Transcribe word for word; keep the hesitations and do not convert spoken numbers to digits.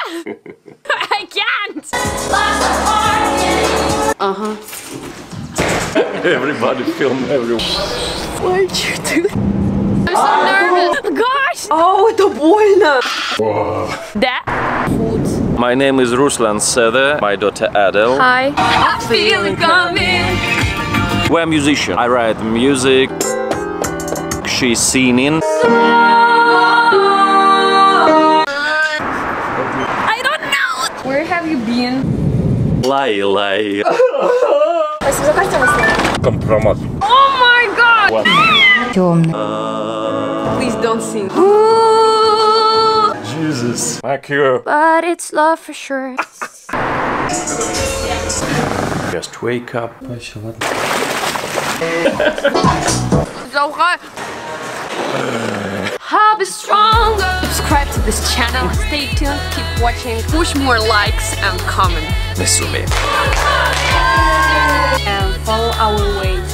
I can't! Uh-huh. Everybody film everyone. Why'd you do that? I'm so nervous. Gosh! Oh, это больно. Да? Food. My name is Ruslan Sede, my daughter Adele. Hi. I feel it coming. We're a musician. I write music. She's singing. I don't know. Where have you been? Lie, lie. Компромат. Oh my god! What? Please don't sing. Jesus. Thank you. But it's love for sure. Just wake up. So hot. I'll be stronger. Subscribe to this channel. Stay tuned. Keep watching. Push more likes and comment. Musume. And follow our way.